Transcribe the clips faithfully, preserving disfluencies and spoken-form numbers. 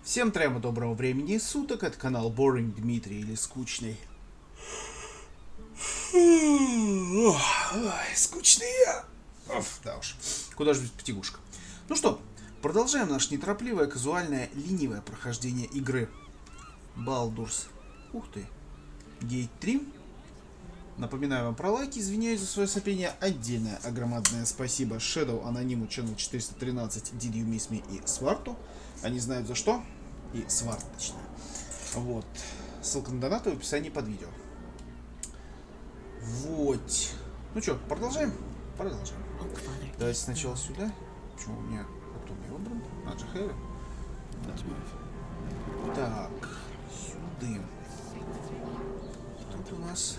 Всем трема доброго времени суток, это канал Boring Дмитрий или Скучный. Ой, скучный я. Оф, да уж. Куда же без потягушка. Ну что, продолжаем наше неторопливое, казуальное, ленивое прохождение игры Baldur's. Ух ты. Гейт три. Напоминаю вам про лайки, извиняюсь за свое сопение. Отдельное огромадное спасибо Shadow, Анониму, Channel четыреста тринадцать, Did You Miss Me и Сварту. Они знают за что. И Сварт, точно. Вот. Ссылка на донаты в описании под видео. Вот. Ну что, продолжаем? Продолжаем. Давайте сначала сюда. Почему у меня... Кто у меня выбран? А, Джахеви. Так. Сюда. Тут у нас...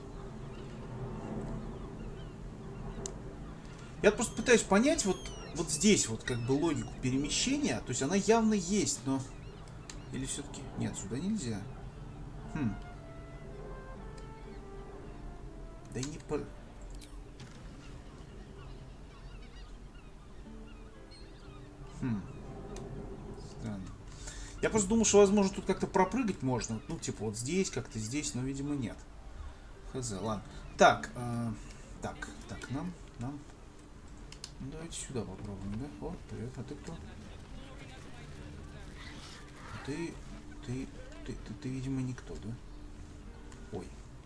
Я просто пытаюсь понять вот, вот здесь вот как бы логику перемещения. То есть она явно есть, но... Или все-таки... Нет, сюда нельзя. Хм. Да и не по... Хм. Странно. Я просто думал, что, возможно, тут как-то пропрыгать можно. Ну, типа, вот здесь, как-то здесь, но, видимо, нет. Хз, ладно. Так, э, так, так, нам, нам... Ну, давайте сюда попробуем, да? О, привет, а ты кто? Ты, ты, ты, ты, ты, видимо, никто, да? Ой.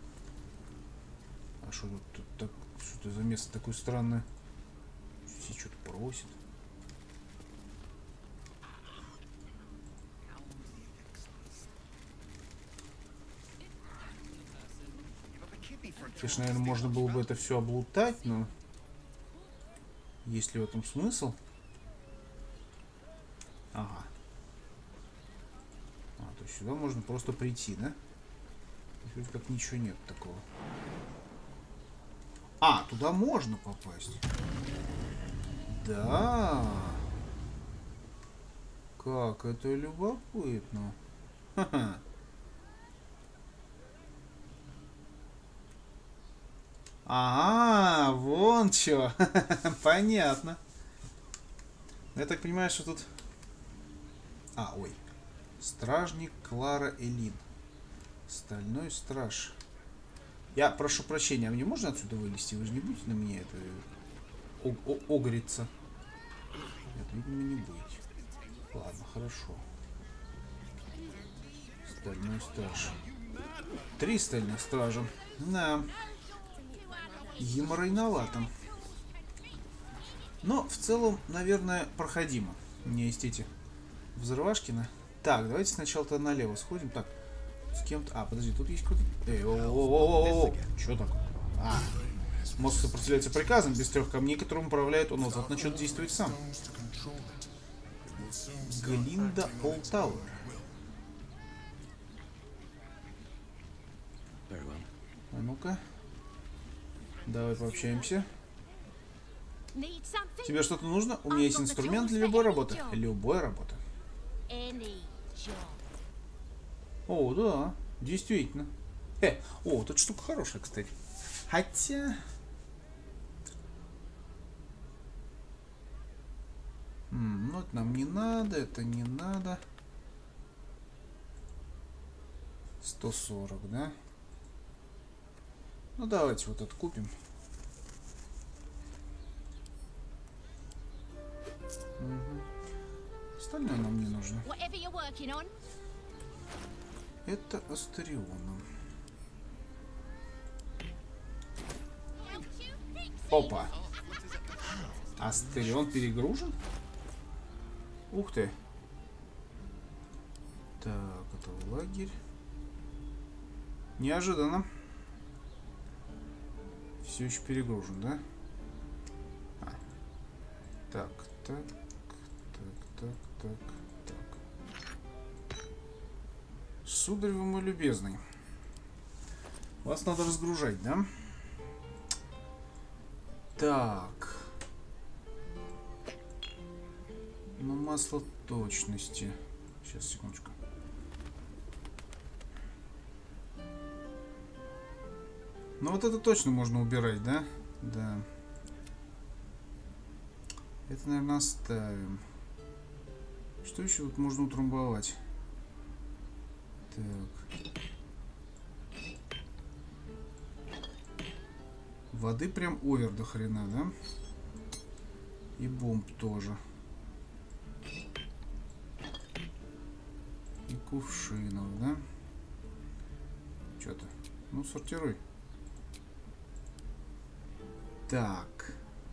А что тут, так, что-то за место такое странное? Все что-то просит. Конечно, наверное, можно было бы это все облутать, но... Есть ли в этом смысл? Ага. А, то есть сюда можно просто прийти, да? Вроде как ничего нет такого. А, туда можно попасть. Да. Как это любопытно. Ха-ха. Ага, вон чё. Понятно. Я так понимаю, что тут... А, ой. Стражник Клара Элин. Стальной страж. Я прошу прощения, а мне можно отсюда вылезти? Вы же не будете на меня это... огриться? Нет, видимо, не будете. Ладно, хорошо. Стальной страж. Три стальных стража. Да. Геморройновато. Но в целом, наверное, проходимо. У меня есть эти взрывашкины. Так, давайте сначала-то налево сходим. Так, с кем-то... А, подожди, тут есть кто-то... Эй, о-о-о-о-о-о! Чё такое? А, мозг сопротивляется приказам без трех камней, которым управляет он, вот начнет действовать сам. Глинда Олтауэр. А ну-ка. Давай пообщаемся. Тебе что-то нужно? У меня есть инструмент для любой работы. Любой работы. О, да, действительно. Э, о, тут штука хорошая, кстати. Хотя... М, ну, это нам не надо, это не надо. сто сорок, да? Ну, давайте вот это купим. Угу. Остальное нам не нужно. Это Астериона. Опа. Астерион перегружен? Ух ты. Так, это лагерь. Неожиданно. Все еще перегружен, да? А. Так, так, так, так, так, так. Сударь, вы мой любезный. Вас надо разгружать, да? Так. Ну, масло точности. Сейчас, секундочку. Ну, вот это точно можно убирать, да? Да. Это, наверное, оставим. Что еще тут можно утрамбовать? Так. Воды прям овер до хрена, да? И бомб тоже. И кувшинов, да? Что-то. Ну, сортируй. Так.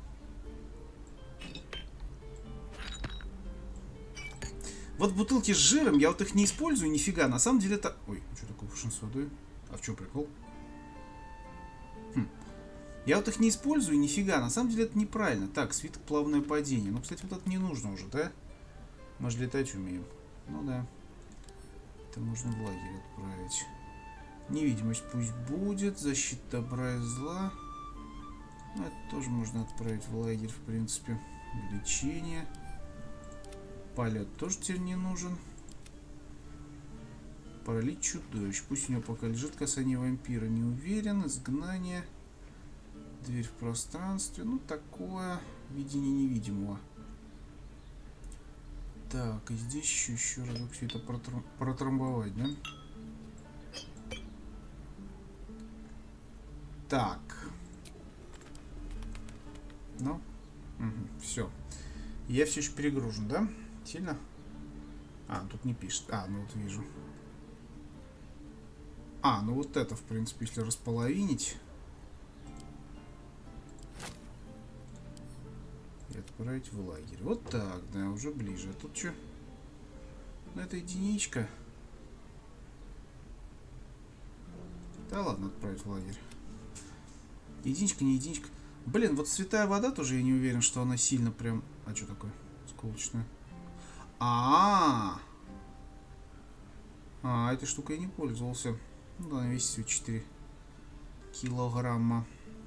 Вот бутылки с жиром, я вот их не использую, нифига. На самом деле это... Ой, что такое кувшин с водой? А в чем прикол? Хм. Я вот их не использую, нифига. На самом деле это неправильно. Так, свиток плавное падение. Ну, кстати, вот это не нужно уже, да? Мы же летать умеем. Ну да. Это можно в лагерь отправить. Невидимость пусть будет. Защита добра и зла. Ну, это тоже можно отправить в лагерь, в принципе. Лечение. Полет тоже теперь не нужен. Паралич чудовищ. Пусть у него пока лежит касание вампира. Не уверен. Изгнание. Дверь в пространстве. Ну, такое. Видение невидимого. Так, и здесь еще, еще разок все это протрам протрамбовать, да? Так. Ну, угу, все. Я все еще перегружен, да? Сильно? А, тут не пишет. А, ну вот вижу. А, ну вот это, в принципе, если располовинить. И отправить в лагерь. Вот так, да, уже ближе. А тут что? Ну, это единичка. Да ладно, отправить в лагерь. Единичка, не единичка. Блин, вот святая вода тоже, я не уверен, что она сильно прям... А что такое? Сколочная. А, -а, а, а, этой штукой я не пользовался. Ну да, весит всего четыре килограмма.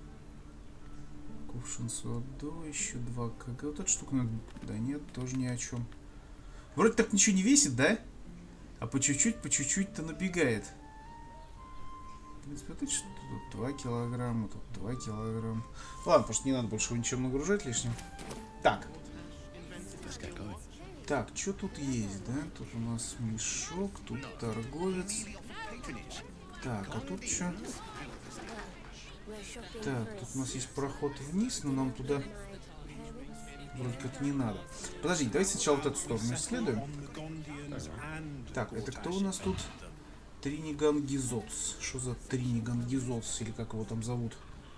Кувшин с водой, еще два кг. Вот эта штука надо... Да нет, тоже ни о чем. Вроде так ничего не весит, да? А по чуть-чуть, по чуть-чуть-то набегает. В принципе, вот это что тут? два килограмма, тут два килограмма. Ладно, просто не надо больше ничего нагружать лишним. Так. Так, что тут есть, да? Тут у нас мешок, тут торговец. Так, а тут что? Так, тут у нас есть проход вниз, но нам туда вроде как не надо. Подожди, давайте сначала вот эту сторону исследуем. Так, это кто у нас тут? Триниган Гизотс. Что за Триниган Гизотс, или как его там зовут?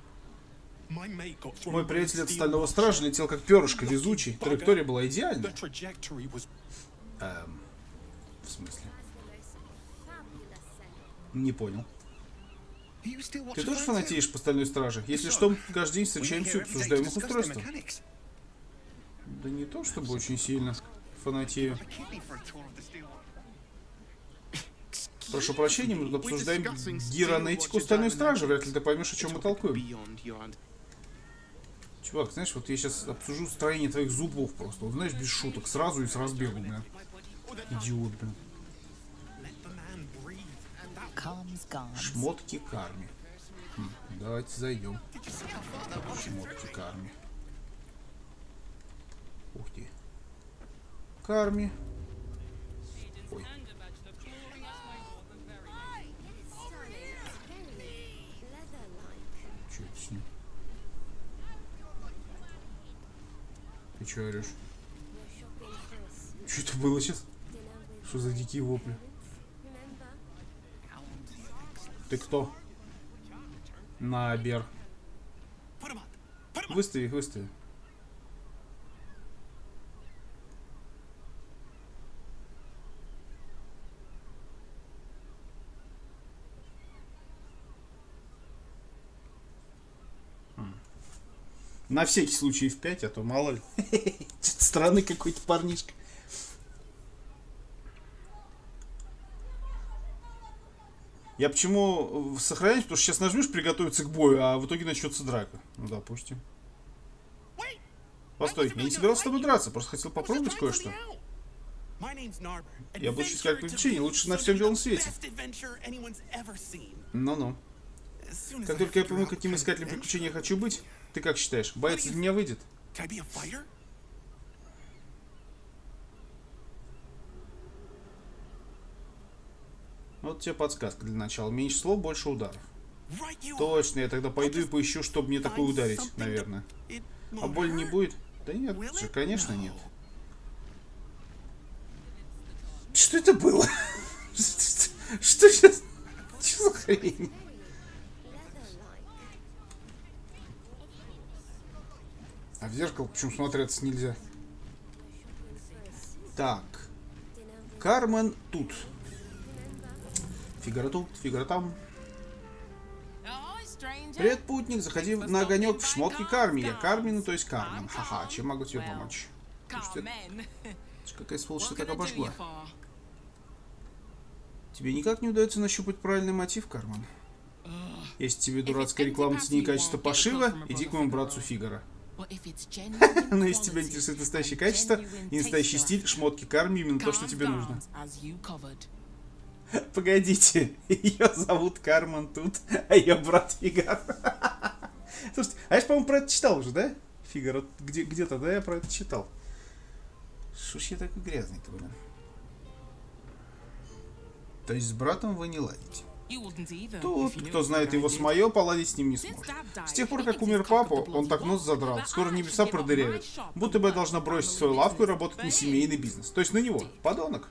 Мой приятель от Стального Стража летел как перышко, везучий. Траектория была идеальна. Эм, в смысле? Не понял. Ты тоже фанатеешь по Стальной Страже? Если что, каждый день встречаемся и обсуждаем их устройство. Да не то, чтобы очень сильно фанатею. Прошу прощения, мы тут обсуждаем гиронетику Стальной Стражи. Вряд ли ты поймешь, о чем мы толкуем. Чувак, знаешь, вот я сейчас обсужу строение твоих зубов просто. Вот знаешь, без шуток, сразу и с разбегу, блин. Идиот, блин. Шмотки карми. Хм, давайте зайдем. Шмотки карми. Ух ты. Карми. Ой. Че это с ним? Ты че орешь? Что это было сейчас? Что за дикие вопли? Ты кто? Набер. Выстави их, выстави. На всякий случай эф пять, а то мало ли. Что-то странный какой-то парнишка. Я почему сохраняюсь? Потому что сейчас нажмешь приготовиться к бою, а в итоге начнется драка. Ну, допустим. Постой, я не собирался с тобой драться, просто хотел попробовать кое-что. Я буду искать приключения, лучше на всем белом свете. Ну-ну. Как только я пойму, каким искателем приключений я хочу быть, ты как считаешь, боец из меня выйдет? Вот тебе подсказка для начала. Меньше слов, больше ударов. Точно, я тогда пойду и поищу, чтобы мне такое ударить, наверное. А боль не будет? Да нет, же, конечно, нет. Что это было? Что сейчас? Что за хрень? А в зеркало почему смотреться нельзя? Так. Кармен тут. Фигаро тут, Фигаро там. Привет, путник. Заходи на огонек в шмотке Карми. Я Кармин, то есть Кармен. Ха-ха, чем могу тебе помочь? Слушайте, какая сволочь ты так обожгла. Тебе никак не удается нащупать правильный мотив, Кармен? Если тебе дурацкая реклама цени качества пошива, иди к моему братцу Фигаро. Но если тебя интересует настоящее качество и настоящий стиль, шмотки Карми именно то, что тебе нужно. Погодите, ее зовут Кармен тут, а ее брат Фигаро. Слушайте, а я же, по-моему, про это читал уже, да? Фигаро, где, где-то, да, я про это читал. Что ж я такой грязный-то, блин? То есть с братом вы не ладите? Тот, кто знает его с моё, поладить с ним не сможет. С тех пор, как умер папа, он так нос задрал. Скоро небеса продырявят. Будто бы я должна бросить свою лавку и работать на семейный бизнес. То есть на него. Подонок.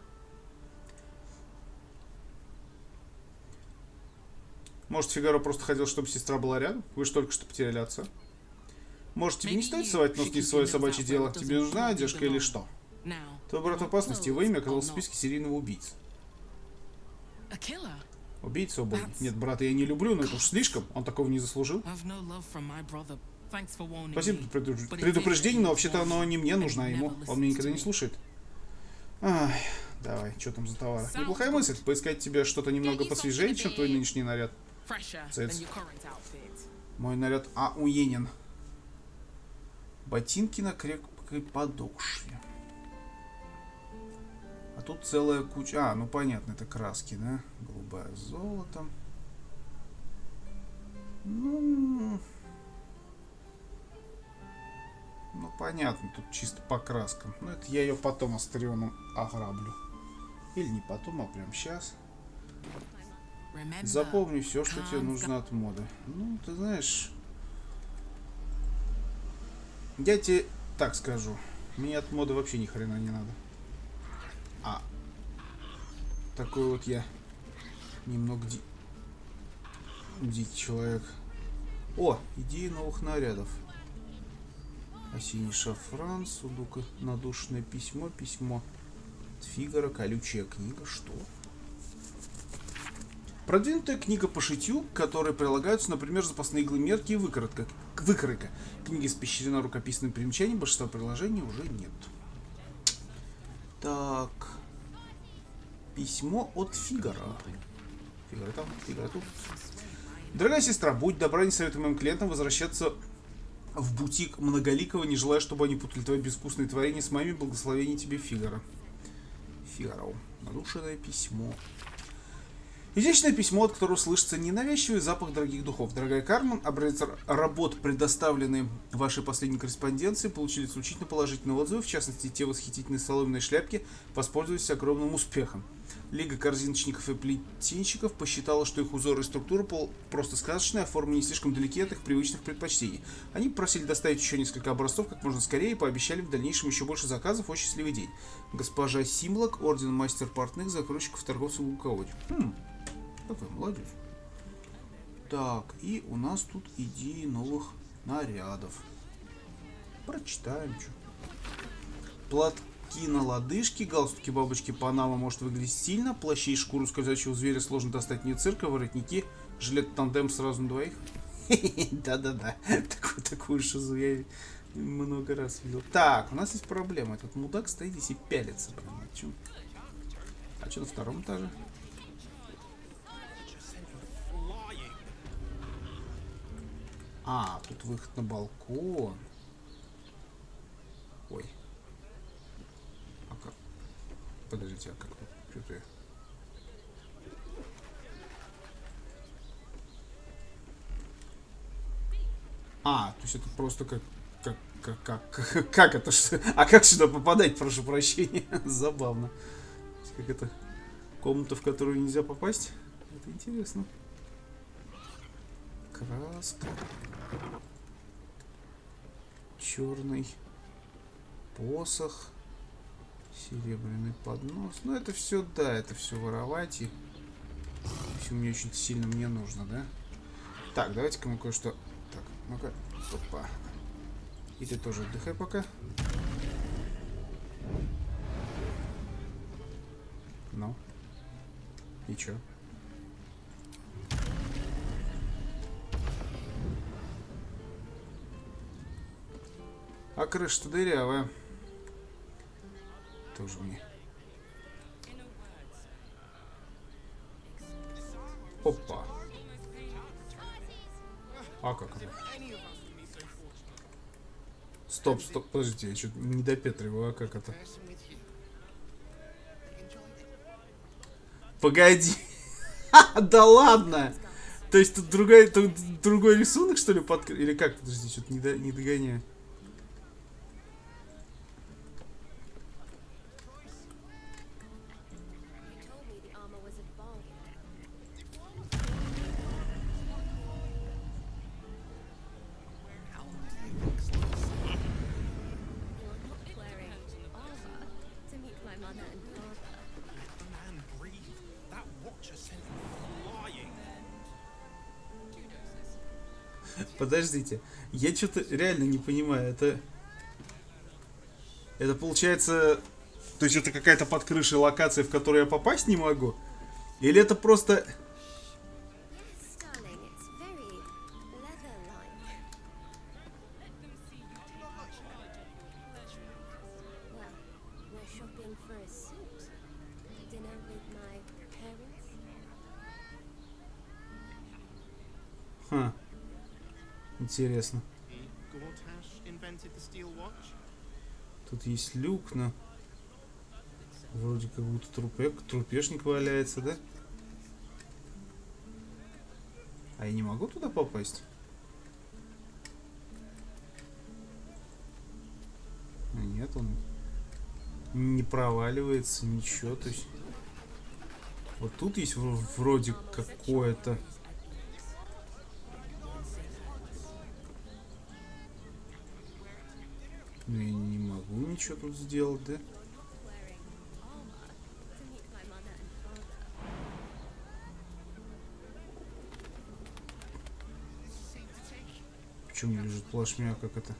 Может, Фигаро просто хотел, чтобы сестра была рядом? Вы же только что потеряли отца. Может, тебе не стоит совать нос не в свое собачье дело? Тебе нужна одежка или что? Твой брат в опасности, его имя оказалось в списке серийного убийцы. Убийца убойный. Нет, брата я не люблю, но это уж слишком. Он такого не заслужил. Спасибо за предупреждение, но вообще-то оно не мне нужно, а ему. Он меня никогда не слушает. Ай, давай, что там за товар? Неплохая мысль, поискать тебе что-то немного посвежее, чем твой нынешний наряд. Цец. Мой наряд ауенен. Ботинки на крепкой подошве. А тут целая куча... А, ну понятно, это краски, да? Голубое золото. Ну... Ну, понятно, тут чисто по краскам. Ну, это я ее потом астерионом ограблю. Или не потом, а прямо сейчас. Запомни все, что тебе нужно от моды. Ну, ты знаешь... Я тебе так скажу. Мне от моды вообще ни хрена не надо. А, такой вот я немного ди... дикий человек. О, идеи новых нарядов. Осенний шафран, судука, надушенное письмо, письмо от Фигаро, колючая книга, что? Продвинутая книга по шитью, к которой прилагаются, например, запасные иглы, мерки и выкоротка. Выкройка. Книга испещрена рукописным примечанием, большинства приложений уже нет. Так. Письмо от Фигаро. Фигаро там, Фигаро тут. Дорогая сестра, будь добра, не советуй моим клиентам возвращаться в бутик Многоликого, не желая, чтобы они путали твои безвкусные творения с моими. Благословений тебе, Фигаро. Фигаро. Надушенное письмо. Изящное письмо, от которого слышится ненавязчивый запах дорогих духов. Дорогая Кармен, образец работ, предоставленные вашей последней корреспонденции, получили исключительно положительные отзывы, в частности, те восхитительные соломенные шляпки воспользовались огромным успехом. Лига корзиночников и плетенщиков посчитала, что их узор и структура просто сказочные, а формы не слишком далеки от их привычных предпочтений. Они просили доставить еще несколько образцов как можно скорее и пообещали в дальнейшем еще больше заказов. О, счастливый день. Госпожа Симлок, орден мастер портных, закройщиков, торговцев и луководов. Хм. Какой молодец. Так, и у нас тут идеи новых нарядов. Прочитаем, что. Платки на лодыжки, галстуки, бабочки, панама может выглядеть стильно. Плащи и шкуру скользящего зверя сложно достать не цирка, воротники, жилет тандем сразу на двоих. Да-да-да, такую шизу я много раз видел. Так, у нас есть проблема. Этот мудак стоит здесь и пялится. А что на втором этаже? А, тут выход на балкон. Ой. А как? Подождите, а как тут? Что-то я... А, то есть это просто как... Как, как, как, как это? Что? А как сюда попадать, прошу прощения? Забавно. Как это... Комната, в которую нельзя попасть. Это интересно. Краска. Черный посох. Серебряный поднос. Ну, это все, да, это все воровать. И все мне очень сильно мне нужно, да? Так, давайте-ка мы кое-что... Так, ну-ка. Опа. И ты тоже отдыхай пока. Ну. И чё? А крыша-то дырявая. Тоже мне. Опа. А как это? Стоп, стоп, подождите, я что-то не допетриваю, а как это? Погоди. Да ладно! То есть тут другой, тут другой рисунок, что ли, под... Или как? Подожди, что-то не, до... не догоняю. Подождите, я что-то реально не понимаю. Это, это получается, то есть это какая-то под крышей локация, в которую я попасть не могу? Или это просто... Ха. Интересно. Тут есть люк, но вроде как будто трупек, трупешник валяется, да? А я не могу туда попасть? Нет, он не проваливается, ничего, то есть... Вот тут есть вроде какое-то... Но я не могу ничего тут сделать, да? Почему лежит плашмя, как это?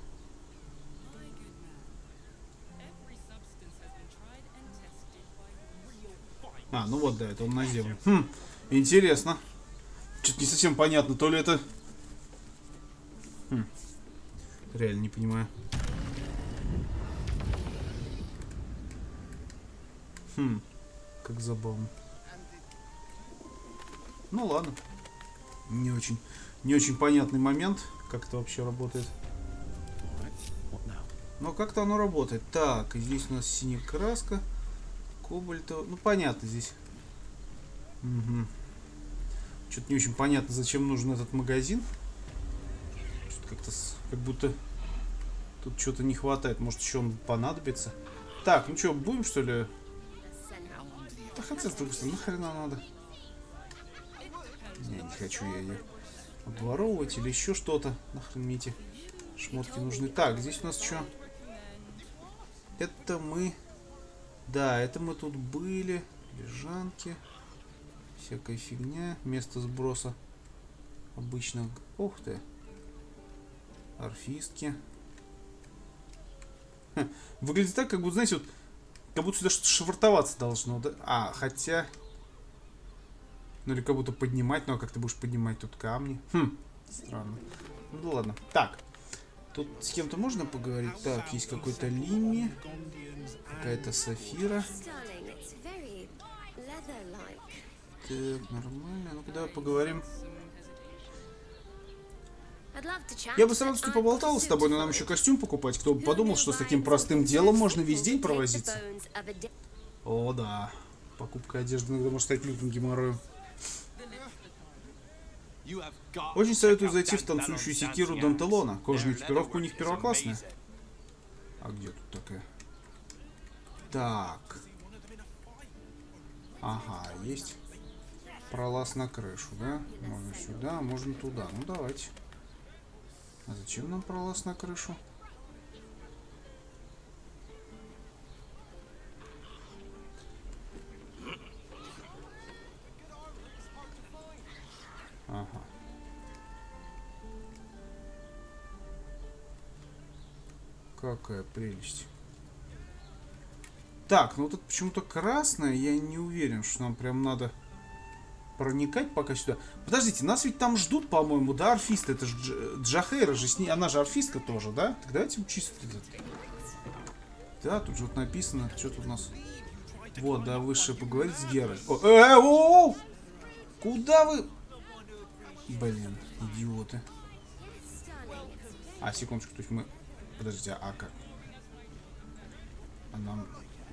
А, ну вот, да, это он на землю. Хм, интересно. Что-то не совсем понятно, то ли это... Хм. Реально не понимаю. Хм, как забавно. Ну ладно. Не очень, не очень понятный момент, как это вообще работает. Но как-то оно работает. Так, и здесь у нас синяя краска, кобальтовая. Ну понятно здесь. Угу. Что-то не очень понятно, зачем нужен этот магазин. Что-то как-то, как будто тут что-то не хватает. Может еще он понадобится. Так, ну что, будем что ли? Да хотя, с другой стороны, нахрена надо? Не, не хочу я ее обворовывать или еще что-то. Нахрен мне эти шмотки нужны. Так, здесь у нас что? Это мы... Да, это мы тут были. Лежанки. Всякая фигня. Место сброса обычно... Ух ты. Орфистки. Ха. Выглядит так, как будто, знаете, вот... Как будто сюда что-то швартоваться должно, да? А, хотя... Ну или как будто поднимать, ну а как ты будешь поднимать тут камни? Хм, странно. Ну ладно. Так, тут с кем-то можно поговорить? Так, есть какой-то Лимми, какая-то Сафира. Так, нормально. Ну-ка давай поговорим. Я бы с радостью поболтал с тобой, но нам еще костюм покупать. Кто бы подумал, что с таким простым делом можно весь день провозиться. О, да. Покупка одежды иногда может стать лютым геморроем. Очень советую зайти в танцующую секиру Дантелона. Кожаная экипировка у них первоклассная. А где тут такая? Так. Ага, есть пролаз на крышу, да? Можно сюда, можно туда. Ну, давайте. А зачем нам пролаз на крышу? Ага. Какая прелесть. Так, ну тут почему-то красное. Я не уверен, что нам прям надо проникать пока сюда. Подождите, нас ведь там ждут, по-моему, да, орфисты. Это же Дж... Джахейра же с ней. Она же орфистка тоже, да? Так давайте учиться. Да, тут же вот написано. Что тут у нас? Вот, да, выше поговорить с Герой. О, э, э, о, о! Куда вы? Блин, идиоты. А, секундочку, то есть мы... Подождите, а как? А нам...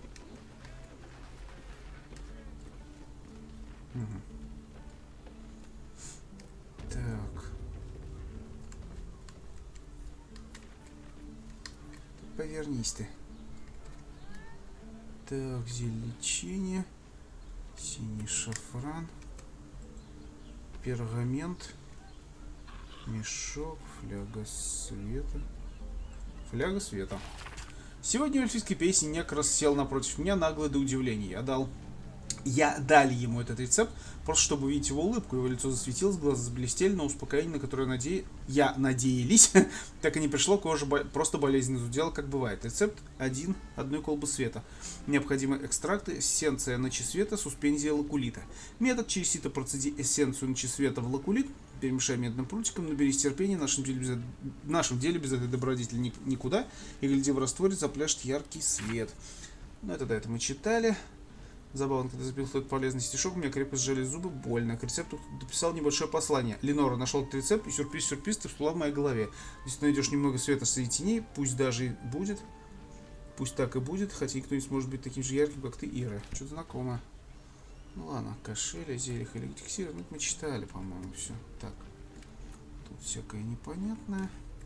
Угу. Так. Повернись ты. Так, зелень лечения. Синий шафран. Пергамент. Мешок. Фляга света. Фляга света. Сегодня в эльфийской песне Некрас сел напротив меня, нагло до удивления. Я дал... Я дали ему этот рецепт, просто чтобы увидеть его улыбку. Его лицо засветилось, глаза заблестели, но успокоение, на которое наде... я надеялись, так и не пришло, кожа бо... просто болезненно зудела, как бывает. Рецепт один, одной колбы света. Необходимы экстракты, эссенция ночи света, суспензия лакулита. Метод: через сито процеди эссенцию ночи света в лакулит, перемешай медным прутиком, наберись терпения, в нашем деле без, в нашем деле без этой добродетели ни... никуда, и гляди, в растворе запляшет яркий свет. Ну это да, это мы читали. Забавно, когда запил этот полезный стишок, у меня крепко сжали зубы, больно. К рецепту дописал небольшое послание. Ленора, нашел этот рецепт, и сюрприз-сюрприз, ты всплыла в моей голове. Если ты найдешь немного света среди теней, пусть даже и будет, пусть так и будет, хотя никто не сможет быть таким же ярким, как ты, Ира. Что-то знакомое. Ну ладно, кошеля, зельях или эликсира, ну это мы читали, по-моему, все. Так, тут всякое непонятное.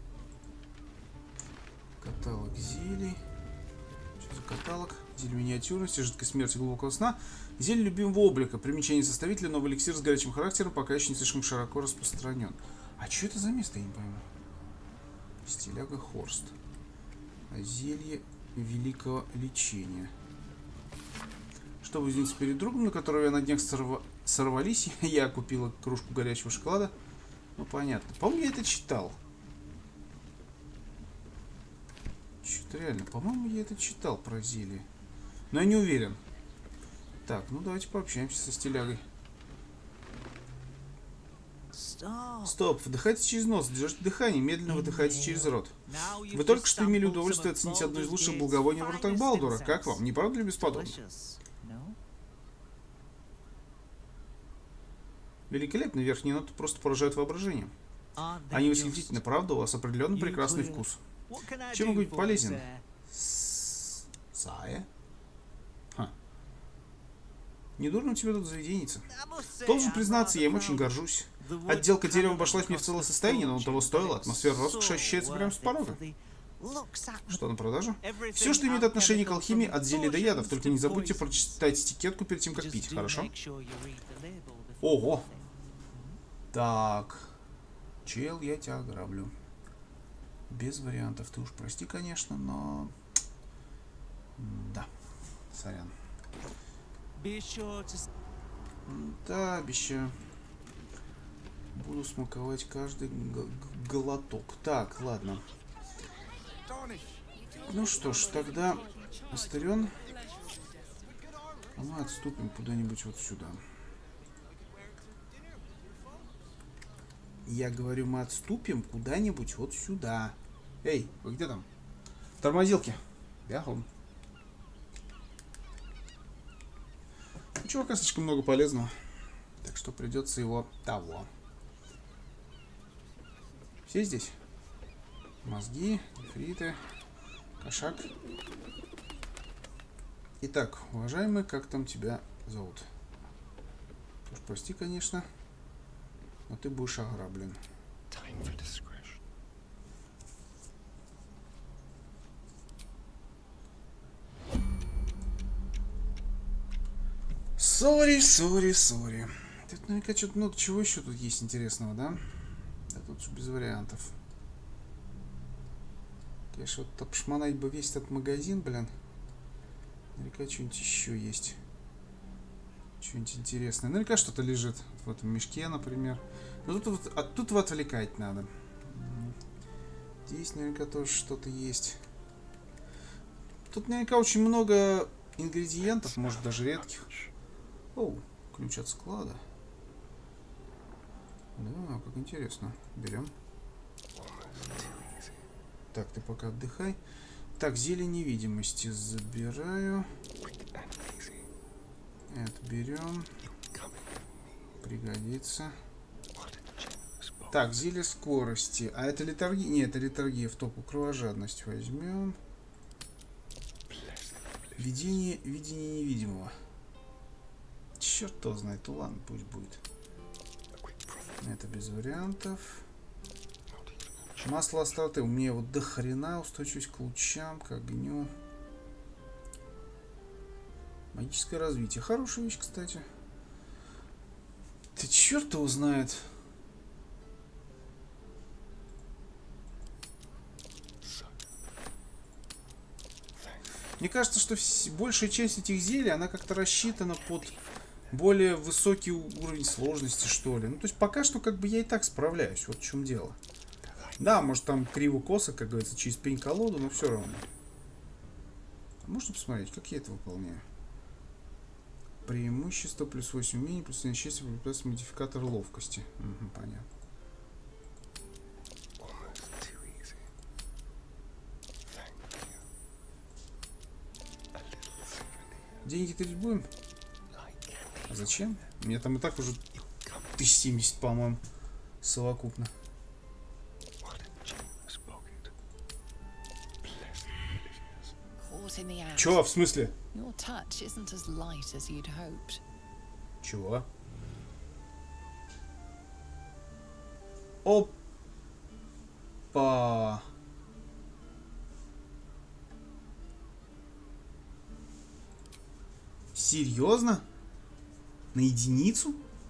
Каталог зелий. Что за каталог? Зелень миниатюрности, жидкой смерти, глубокого сна. Зелень любимого облика. Примечание составителя: новый эликсир с горячим характером, пока еще не слишком широко распространен. А что это за место, я не пойму. Стиляга Хорст. Зелье великого лечения. Чтобы извиниться перед другом, на которого я на днях сорва... сорвались, я купила кружку горячего шоколада. Ну, понятно. По-моему, я это читал. Что-то реально, по-моему, я это читал про зелье. Но я не уверен. Так, ну давайте пообщаемся со стилягой. Стоп, вдыхайте через нос, держите дыхание, медленно выдыхайте через рот. Вы только что имели удовольствие оценить одно из лучших благовоний в ротах Балдура. Как вам? Не правда ли бесподобно? Великолепно, верхние ноты просто поражают воображением. Они восхитительны, правда? У вас определенно прекрасный вкус. Чем могу быть полезен? Сая? Ха. Недурно у тебя тут заведенница. Должен признаться, я им очень горжусь. Отделка дерева обошлась мне в целое состояние, но он того стоило. Атмосфера роскоши ощущается прямо с порога. Что на продажу? Все, что имеет отношение к алхимии, от зелий до ядов. Только не забудьте прочитать этикетку перед тем, как пить, хорошо? Ого! Так. Чел, я тебя ограблю. Без вариантов. Ты уж прости, конечно, но... Да. Сорян. Да, обещаю. Буду смаковать каждый глоток. Так, ладно. Ну что ж, тогда, Астарион, а мы отступим куда-нибудь вот сюда. Я говорю, мы отступим куда-нибудь вот сюда. Эй, вы где там? Тормозилки. Бягом. У чувака слишком много полезного. Так что придется его того. Все здесь? Мозги, нефриты, кошак. Итак, уважаемый, как там тебя зовут? Уж прости, конечно. Но ты будешь ограблен. Сори, сори, сори. Тут наверняка что-то много чего еще тут есть интересного, да? Да тут же без вариантов. Конечно, вот обшмонать бы весь этот магазин, блин. Наверняка что-нибудь еще есть. Что-нибудь интересное. Наверняка что-то лежит в этом мешке, например. Но тут, вот, а тут вот отвлекать надо. Здесь наверняка тоже что-то есть. Тут наверняка очень много ингредиентов, может даже редких. Оу, ключ от склада. Да, как интересно. Берем. Так, ты пока отдыхай. Так, зелень невидимости забираю. Это берем. Пригодится. Так, зелье скорости. А это летаргия? Нет, это летаргия в топ. Кровожадность возьмем. Видение, видение невидимого. Черт его знает. Ну ладно, пусть будет. Это без вариантов. Масло остроты. У меня вот до хрена устойчивость к лучам, к огню. Магическое развитие. Хорошая вещь, кстати. Ты черт его знает. Мне кажется, что большая часть этих зелий, она как-то рассчитана под более высокий уровень сложности, что ли. Ну, то есть пока что как бы я и так справляюсь. Вот в чем дело. Да, может там криво-косо, как говорится, через пень-колоду, но все равно. Можно посмотреть, как я это выполняю? Преимущество плюс восемь умений, плюс несчастье, плюс модификатор ловкости. Угу, понятно. Деньги тырить будем? А зачем? У меня там и так уже тысяч семьдесят, по-моему, совокупно. Чего? В смысле? Чего? Опа! Серьезно? На единицу?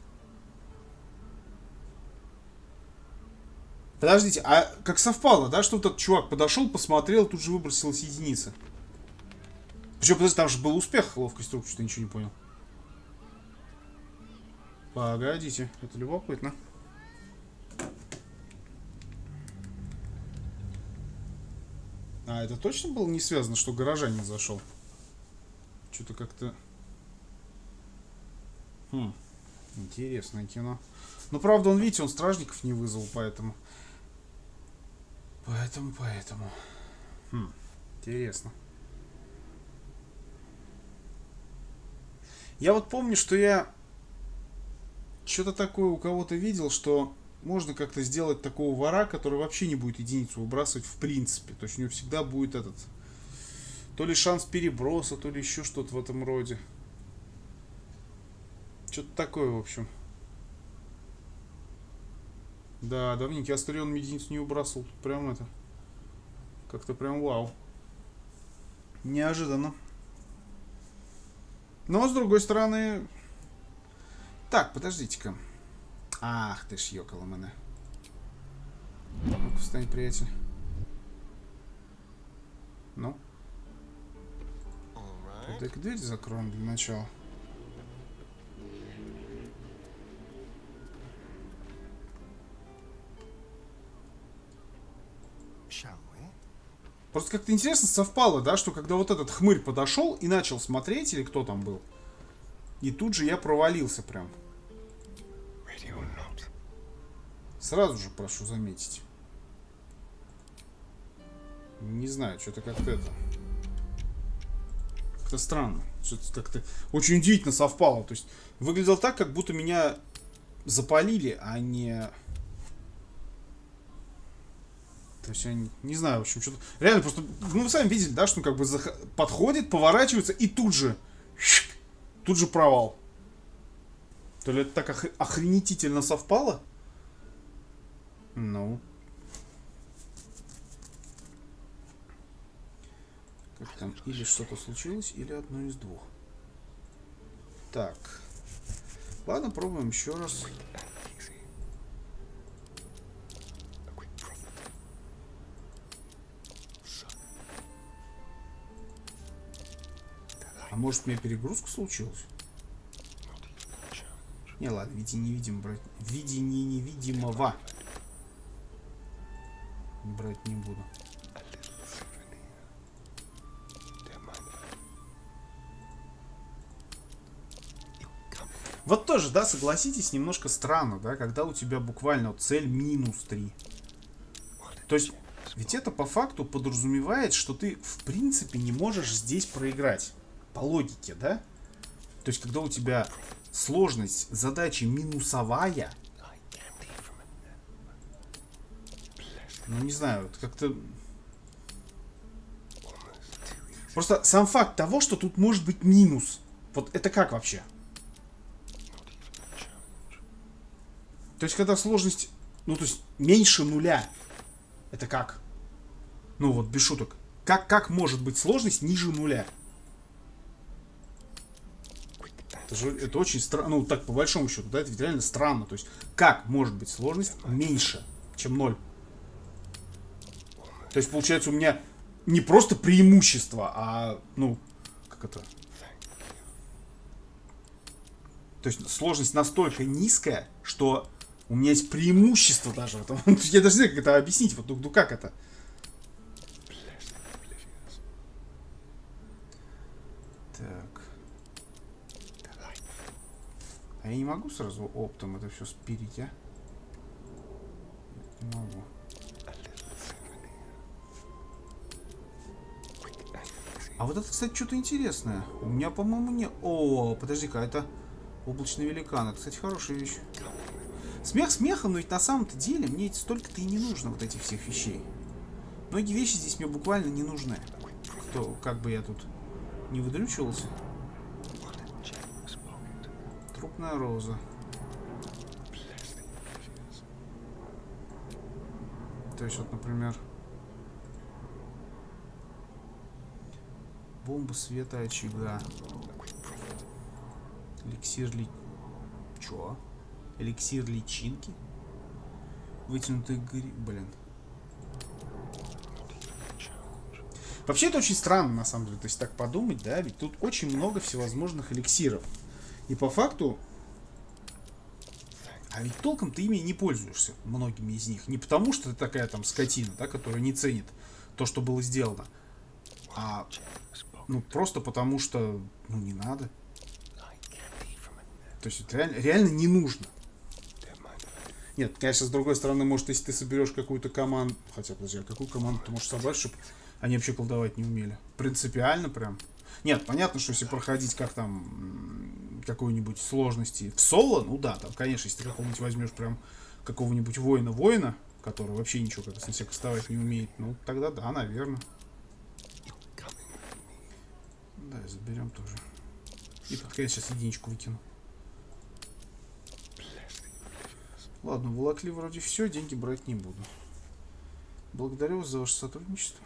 Подождите, а как совпало, да, что этот чувак подошел, посмотрел, тут же выбросилась единица? Причем, подожди, там же был успех, ловкость рук, что-то ничего не понял. Погодите, это любопытно. А, это точно было не связано, что горожанин зашел? Что-то как-то... Хм, интересное кино. Ну, правда, он, видите, он стражников не вызвал, поэтому... Поэтому, поэтому... Хм, интересно. Я вот помню, что я... Что-то такое у кого-то видел, что можно как-то сделать такого вора, который вообще не будет единицу выбрасывать в принципе. То есть у него всегда будет этот... То ли шанс переброса, то ли еще что-то в этом роде. Что-то такое, в общем. Да, давненько я старен единицу не выбрасывал. Прям это... Как-то прям вау. Неожиданно. Но, с другой стороны... Так, подождите-ка. Ах ты ж ёкала мене. Ну-ка, встань, приятель. Ну? Дай-ка дверь закроем для начала. Просто как-то интересно совпало, да, что когда вот этот хмырь подошел и начал смотреть, или кто там был, и тут же я провалился прям. Сразу же, прошу заметить. Не знаю, что-то как-то это... Как-то странно. Что-то как-то очень удивительно совпало. То есть выглядело так, как будто меня запалили, а не... То есть я не, не знаю, в общем, что-то... Реально просто... Ну, вы сами видели, да, что как бы зах... подходит, поворачивается и тут же... Тут же провал. То ли это так ох... охренительно совпало? Ну... Как там? Или что-то случилось, или одно из двух. Так. Ладно, пробуем еще раз. А может, у меня перегрузка случилась? Не, ладно, в виде невидимого брать. В виде не невидимого. Брать не буду. Вот тоже, да, согласитесь, немножко странно, да, когда у тебя буквально вот цель минус три. То есть, ведь это по факту подразумевает, что ты, в принципе, не можешь здесь проиграть. По логике, да? То есть, когда у тебя сложность задачи минусовая, ну, не знаю, как-то... Просто сам факт того, что тут может быть минус, вот это как вообще? То есть, когда сложность, ну, то есть, меньше нуля, это как? Ну, вот, без шуток. Как, как может быть сложность ниже нуля? Это же, это очень странно, ну, так, по большому счету, да, это ведь реально странно. То есть, как может быть сложность меньше, чем ноль? То есть, получается, у меня не просто преимущество, а, ну, как это? То есть, сложность настолько низкая, что у меня есть преимущество даже в этом. Я даже не знаю, как это объяснить. Вот, ну, как это? Так. А я не могу сразу оптом это все спирить, а? Не могу. А вот это, кстати, что-то интересное. У меня, по-моему, не... О, подожди-ка, это облачный великан. Это, кстати, хорошая вещь. Смех смехом, но ведь на самом-то деле мне столько-то и не нужно вот этих всех вещей. Многие вещи здесь мне буквально не нужны. Кто, как бы я тут не выдрючивался. Трупная роза. То есть вот, например, бомба света очага. Эликсир ли... Чё? Эликсир личинки? Вытянутый гри... Блин. Вообще это очень странно, на самом деле. То есть так подумать, да? Ведь тут очень много всевозможных эликсиров. И по факту... А ведь толком ты ими не пользуешься, многими из них. Не потому, что ты такая там скотина, да, которая не ценит то, что было сделано. А... Ну, просто потому что... Ну, не надо. То есть это реально, реально не нужно. Нет, конечно, с другой стороны, может, если ты соберешь какую-то команду... Хотя, подожди, а какую команду ты можешь собрать, чтобы они вообще колдовать не умели? Принципиально прям? Нет, понятно, что если проходить как там какой-нибудь сложности в соло, ну да, там, конечно, если ты какого-нибудь возьмешь прям какого-нибудь воина-воина, который вообще ничего как на себя кастовать не умеет, ну, тогда да, наверное. Да, заберем тоже. И под конец сейчас единичку выкину. Ладно, волокли вроде все, деньги брать не буду. Благодарю вас за ваше сотрудничество.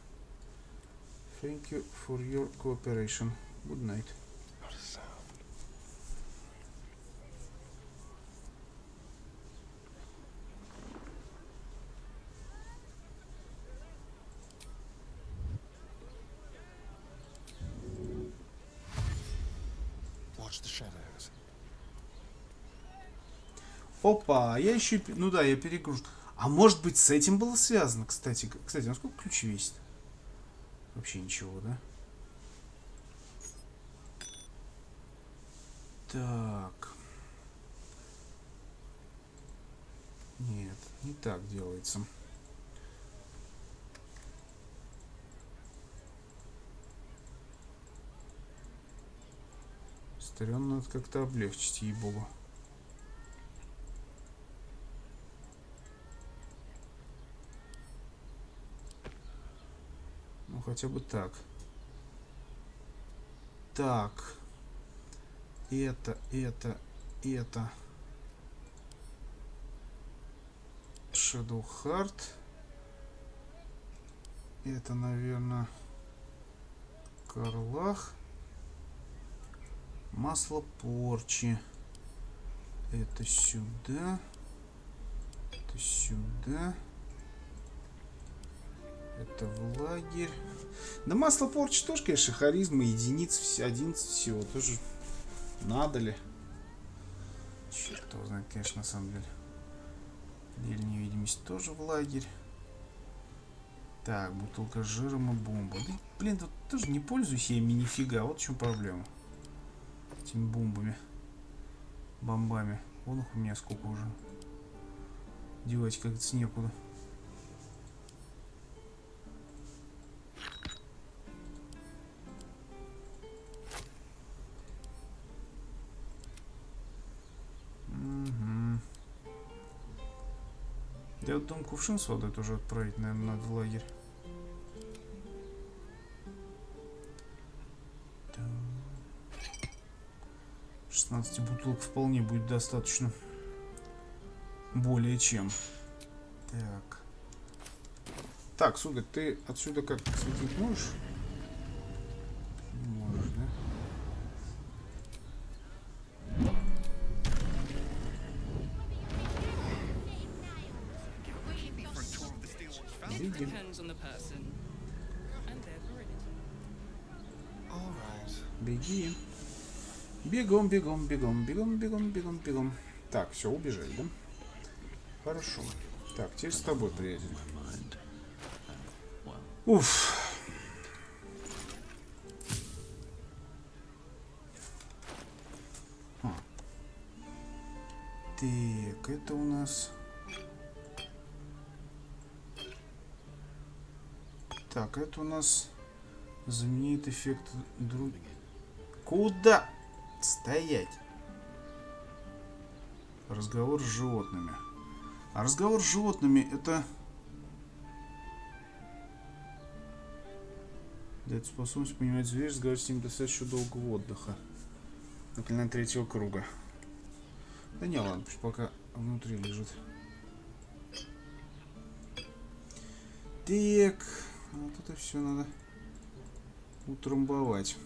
Thank you for your cooperation. Good night. Watch the shadows. Опа, я еще... Ну да, я перегружен. А может быть с этим было связано, кстати. Кстати, а сколько ключи весит? Вообще ничего, да? Так. Нет, не так делается. Старен надо как-то облегчить, ей-богу. Ну, хотя бы так. Так. Это, это, это. Shadow Heart. Это, наверное, Карлах. Масло порчи. Это сюда. Это сюда. Это в лагерь. Да масло порчи тоже, конечно, харизма единиц, одиннадцать всего. Тоже надо ли? Черт его знает, конечно, на самом деле. Дель невидимость тоже в лагерь. Так, бутылка с жиром и бомба. Да, блин, тут тоже не пользуюсь я ими нифига. Вот в чем проблема. Этими бомбами. Бомбами. Вон их у меня сколько уже. Девать как-то некуда. Угу. Я вот думаю, кувшин с водой тоже отправить, наверное, надо в лагерь. шестнадцать бутылок вполне будет достаточно. Более чем. Так. Так, сударь, ты отсюда как светить можешь? Не можешь, да? Беги. Беги. Бегом, бегом, бегом, бегом, бегом, бегом, бегом. Так, все, убежали, да? Хорошо. Так, теперь с тобой, приятель. Уф. А. Так, это у нас... Так, это у нас заменяет эффект друг... Куда? Стоять. Разговор с животными. А разговор с животными это... Дает способность понимать зверь, разговаривать с ним достаточно долгого отдыха. Заклинание третьего круга. Да не, ладно, пусть пока внутри лежит. Так. Вот это все надо утрамбовать.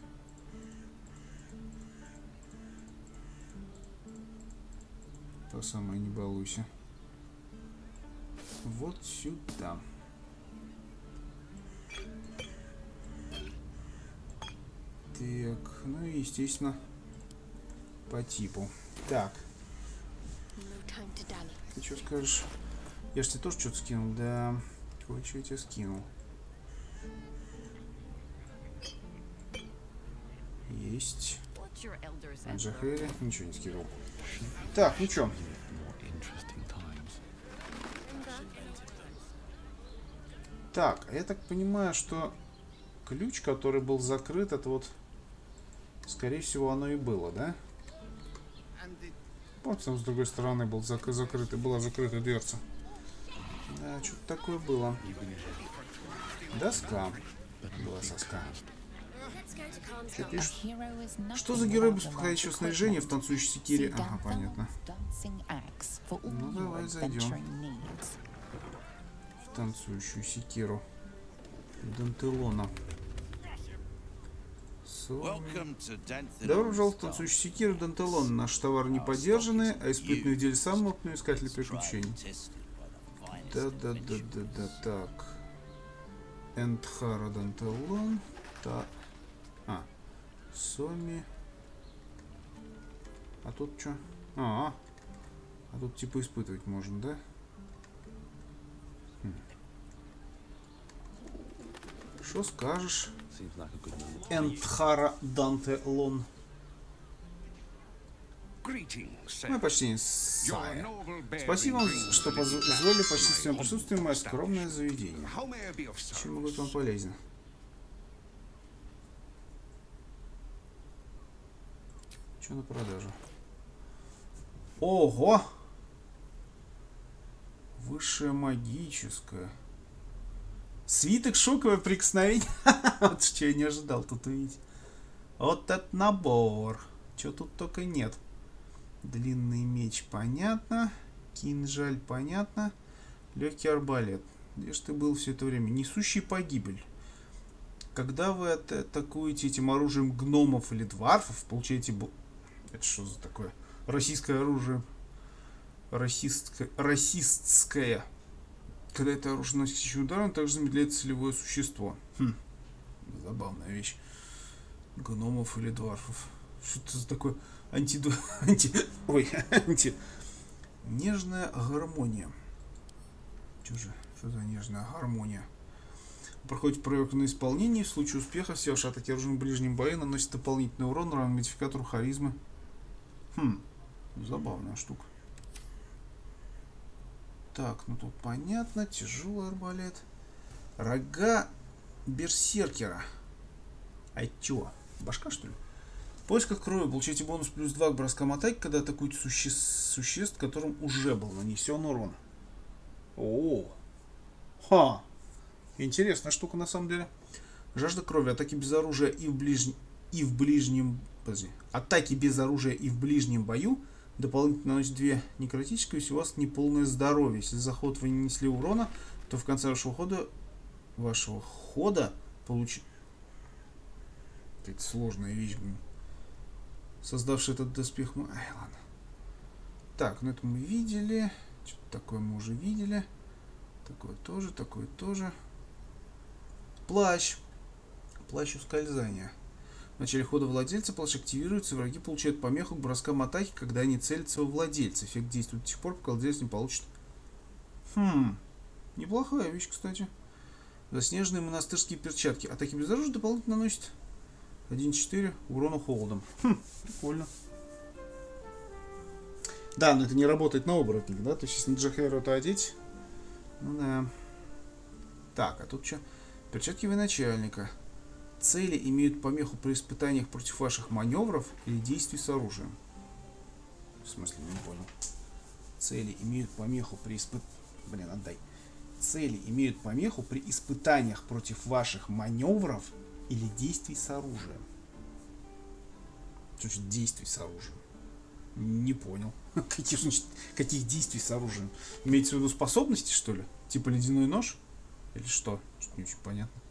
По самой не балуйся. Вот сюда. Так, ну и естественно по типу. Так. Ты что скажешь? Я же тебе тоже что-то скинул, да. Кое-что я тебе скинул. Есть. Джахери ничего не скинул. Так, ну чё? Так, я так понимаю, что ключ, который был закрыт, это вот, скорее всего, оно и было, да? Вот там с другой стороны был зак закрытый, была закрыта дверца. Да, что-то такое было. Доска. Была соска. Что пишет? Что за герой без подходящего снаряжения в танцующей секире? Ага, понятно. Ну, давай зайдем в танцующую секиру Дантелона. Добро пожаловать в танцующую секиру Дантелон. Наш товар не поддержанный, а испытанный в деле сам опытный искатель приключений. Да-да-да-да-да, так. Эндхара Дантелон. Так. А. Соми. А тут что? А, а. А тут типа испытывать можно, да? Что скажешь? Эндхара Дантелон. Мое почтение, Сая. Спасибо вам, что позволили почтить своим присутствием мое скромное заведение. Чем могу быть вам полезен? Что на продажу? Ого! Высшее магическое. Свиток шоковое прикосновение. Вот что я не ожидал тут увидеть. Вот этот набор. Чего тут только нет. Длинный меч, понятно. Кинжаль, понятно. Легкий арбалет. Где ж ты был все это время? Несущий погибель. Когда вы атакуете этим оружием гномов или дварфов, получаете... Б... Это что за такое? Российское оружие. Расистское. Расистское. Когда это оружие наносит критический удар, он также замедляет целевое существо. Хм. Забавная вещь. Гномов или дварфов. Что это за такое? Анти... Анти... Ой, анти... Нежная гармония. Что же? Что за нежная гармония? Проходит проверку на исполнение. В случае успеха все ваши атаки оружием в ближнем бою наносят дополнительный урон, равный модификатору харизмы. Хм. Забавная штука. Так, ну тут понятно. Тяжелый арбалет. Рога берсеркера. А чё? Башка, что ли? В поисках крови получаете бонус плюс два к броскам атаки, когда атакуете суще... существ, которым уже был нанесен урон. О, ха! Интересная штука на самом деле. Жажда крови. Атаки без оружия и в ближнем... И в ближнем... Подожди. Атаки без оружия и в ближнем бою дополнительно наносят две некротические, если у вас неполное здоровье. Если за ход вы не нанесли урона, то в конце вашего хода... Вашего хода получите... Это сложная вещь, блин. Создавший этот доспех... Ай, ладно. Так, ну это мы видели. Что-то такое мы уже видели. Такое тоже, такое тоже. Плащ. Плащ ускользания. В начале хода владельца плащ активируется, и враги получают помеху к броскам атаки, когда они целятся во владельца. Эффект действует до тех пор, пока владелец не получит. Хм. Неплохая вещь, кстати. Заснеженные монастырские перчатки. Атаки без оружия дополнительно наносят один четыре урона холодом. Хм, прикольно. Да, но это не работает на оборотник, да? То есть, если на Джахейру это одеть... Ну да. Так, а тут что? Перчатки военачальника. Цели имеют помеху при испытаниях против ваших маневров или действий с оружием. В смысле, не понял. Цели имеют помеху при испыт... Блин, отдай. Цели имеют помеху при испытаниях против ваших маневров или действий с оружием. Что значит действий с оружием? Не понял. Каких, значит, каких действий с оружием? Имеется в виду способности, что ли? Типа ледяной нож? Или что? Что-то не очень понятно.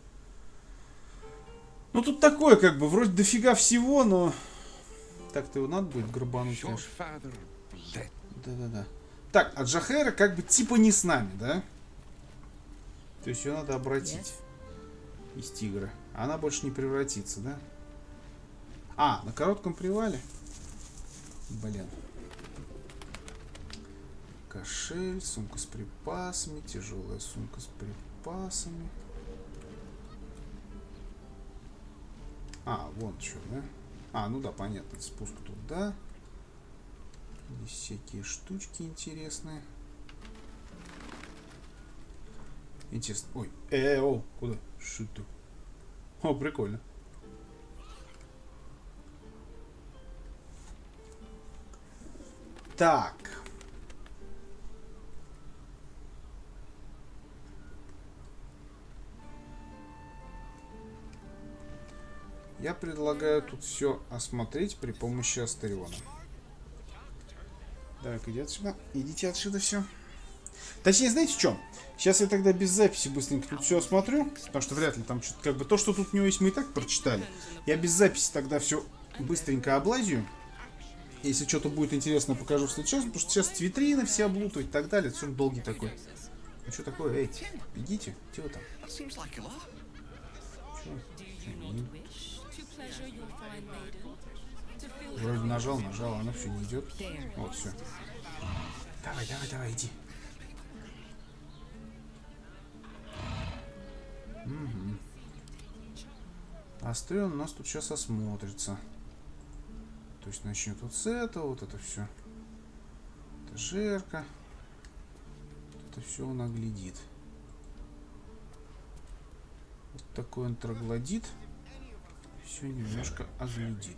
Ну тут такое, как бы, вроде дофига всего, но... Так-то его надо будет грабануть, конечно. Да-да-да. Так, а Джахейра как бы типа не с нами, да? То есть ее надо обратить из тигра. А она больше не превратится, да? А, на коротком привале? Блин. Кошель, сумка с припасами, тяжелая сумка с припасами. А, вон что, да? А, ну да, понятно. Спуск туда. Здесь всякие штучки интересные. Интересно. Ой, э, -э о, куда? Что ты? О, прикольно. Так. Я предлагаю тут все осмотреть при помощи Астериона. Так, иди отсюда. Идите отсюда все. Точнее, знаете что? Сейчас я тогда без записи быстренько тут все осмотрю. Потому что вряд ли там что-то как бы... То, что тут у него есть, мы и так прочитали. Я без записи тогда все быстренько облазю. Если что-то будет интересно, покажу в следующий раз. Потому что сейчас витрины все облутывать и так далее. Это все долгий такой. Ну что такое? Эй, бегите. Чего там? Чё? Вроде нажал, нажал, оно все не идет. Вот, все. Давай, давай, давай, иди. Угу. Астерион у нас тут сейчас осмотрится. То есть начнет вот с этого, вот это все. Это жерка. Это все он оглядит. Вот такой он троглодит. Все немножко оглядит.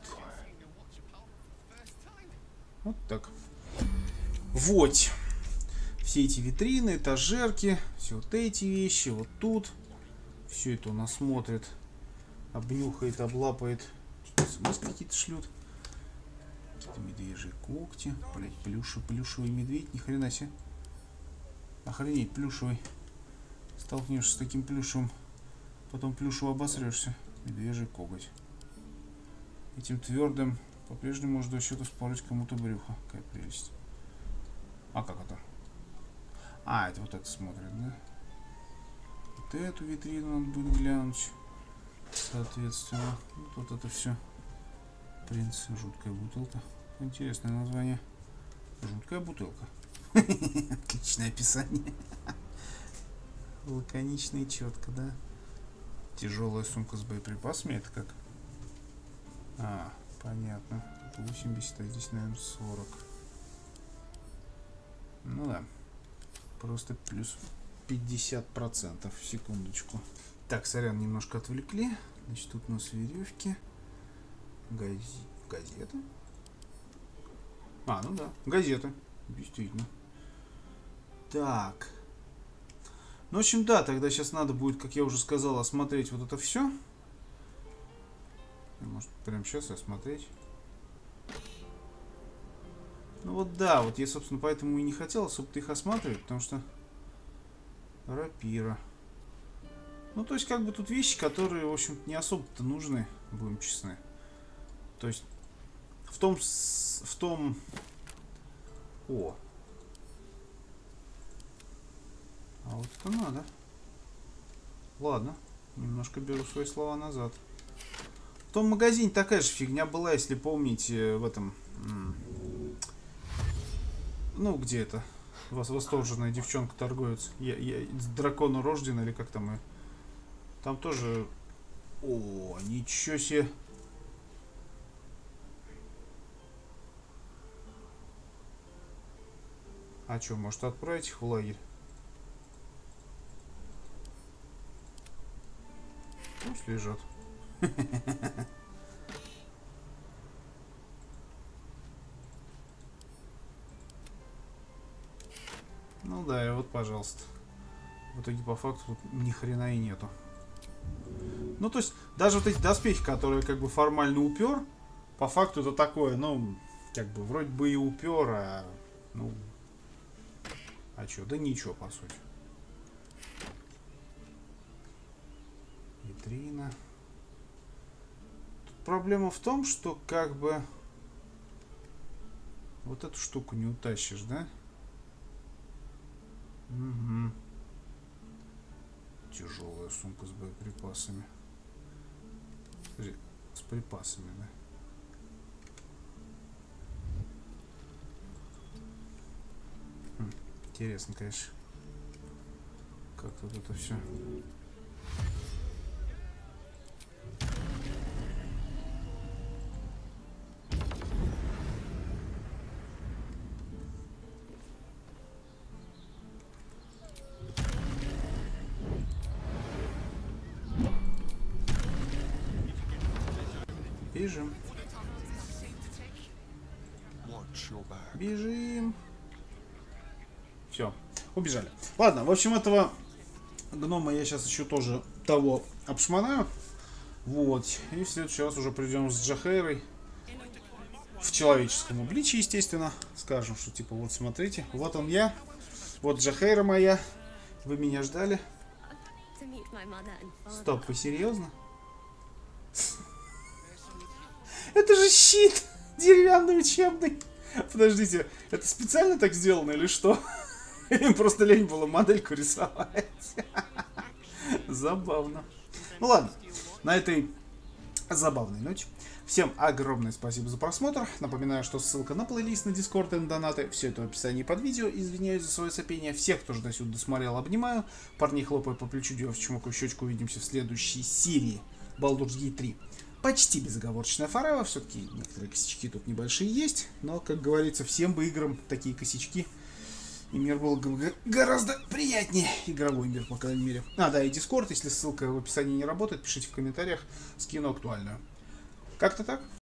Вот так. Вот. Все эти витрины, этажерки, все вот эти вещи, вот тут. Все это он осмотрит, обнюхает, облапает. Смс какие-то шлют. Какие-то медвежьи когти. Блять, плюшевый, плюшевый медведь, ни хрена себе. Охренеть, плюшевый. Столкнешься с таким плюшевым Потом плюшево обосрешься. Медвежий коготь. Этим твердым по-прежнему можно что-то спорить кому-то брюхо. Какая прелесть. А как это? А, это вот это смотрит, да? Вот эту витрину надо будет глянуть. Соответственно. Вот, вот это все. Принц, жуткая бутылка. Интересное название. Жуткая бутылка. Отличное описание. Лаконично и четко, да? Тяжелая сумка с боеприпасами. Это как? А, понятно. Тут восемьдесят, а здесь, наверное, сорок. Ну да. Просто плюс пятьдесят процентов. Секундочку. Так, сорян, немножко отвлекли. Значит, тут у нас веревки. Гази... Газета? А, ну да, газета. Действительно. Так. Ну, в общем, да, тогда сейчас надо будет, как я уже сказал, осмотреть вот это все. Может, прямо сейчас осмотреть. Ну вот да, вот я, собственно, поэтому и не хотел особо-то их осматривать, потому что рапира. Ну, то есть, как бы тут вещи, которые, в общем-то, не особо-то нужны, будем честны. То есть, в том... В том... О. А вот это надо. Ладно, немножко беру свои слова назад. В том магазине такая же фигня была, если помните, в этом... Ну, где это? Восторженная девчонка-торговец. Я, я, дракона рождена, или как там и... Там тоже... О, ничего себе. А что, может отправить их в лагерь? Пусть лежат. Ну да, и вот, пожалуйста. В итоге, по факту, тут ни хрена и нету. Ну, то есть, даже вот эти доспехи, которые как бы формально упер, по факту это такое, ну, как бы, вроде бы и упер, а, ну, а чё, да ничего, по сути. Витрина. Тут проблема в том, что, как бы, вот эту штуку не утащишь, да? Угу. Тяжелая сумка с боеприпасами. С припасами, да? Хм, интересно, конечно. Как тут это все. Бежим. Бежим. Все, убежали. Ладно, в общем, этого гнома я сейчас еще тоже того обшмонаю. Вот. И в следующий раз уже придем с Джахейрой. В человеческом обличии, естественно. Скажем, что типа, вот смотрите, вот он я. Вот Джахейра моя. Вы меня ждали? Стоп, вы серьезно? Это же щит деревянный учебный. Подождите, это специально так сделано или что? Им просто лень было модельку рисовать. Забавно. Ну ладно, на этой забавной ноте. Всем огромное спасибо за просмотр. Напоминаю, что ссылка на плейлист, на Discord и на донаты. Все это в описании под видео. Извиняюсь за свое сопение. Всех, кто же до сюда досмотрел, обнимаю. Парни, хлопаю по плечу, делаю чмокаю щечку. Увидимся в следующей серии Baldur's Gate три. Почти безоговорочная фарава. Все-таки некоторые косячки тут небольшие есть. Но, как говорится, всем бы играм такие косячки. И мир был гораздо приятнее. Игровой мир, по крайней мере. А, да, и Discord. Если ссылка в описании не работает, пишите в комментариях. Скину актуальную. Как-то так.